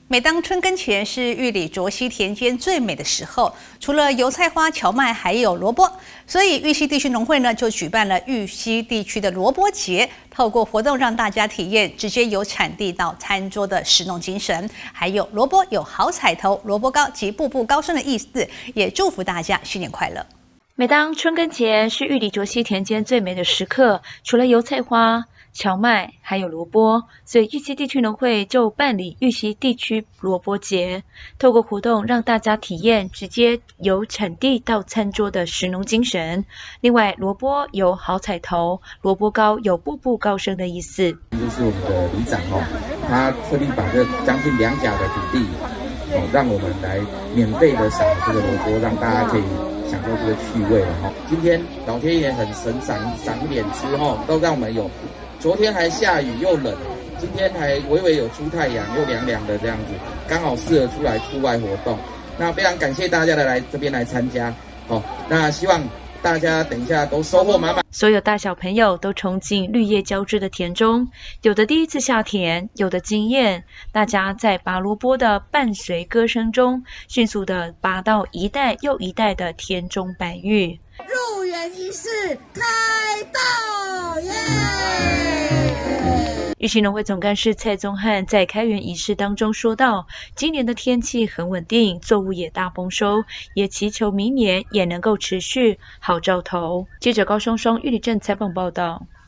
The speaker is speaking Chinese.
每当春耕前，是玉里卓溪田间最美的时候。除了油菜花、荞麦，还有萝卜，所以玉溪地区农会呢就举办了玉溪地区的萝卜节，透过活动让大家体验直接由产地到餐桌的食农精神。还有萝卜有好彩头、萝卜糕及步步高升的意思，也祝福大家新年快乐。 每当春耕前，是玉里卓溪田间最美的时刻。除了油菜花、荞麦，还有萝卜，所以玉溪地区农会就办理玉溪地区萝卜节，透过活动让大家体验直接由产地到餐桌的食农精神。另外，萝卜有好彩头，萝卜糕有步步高升的意思。 就是我们的里长他特地把这将近2甲的土地让我们来免费的撒这个萝卜，让大家可以享受这个趣味了今天老天爷很神，赏一点吃都让我们有。昨天还下雨又冷，今天还微微有出太阳，又凉凉的这样子，刚好适合出来户外活动。那非常感谢大家的来这边来参加那希望大家等一下都收获满满。 所有大小朋友都冲进绿叶交织的田中，有的第一次下田，有的经验。大家在拔萝卜的伴随歌声中，迅速的拔到一袋又一袋的田中白玉。 入园仪式开道耶！ 玉溪农会总干事蔡宗翰在开园仪式当中说道，今年的天气很稳定，作物也大丰收，也祈求明年也能够持续好兆头。记者高双双玉里镇采访报道。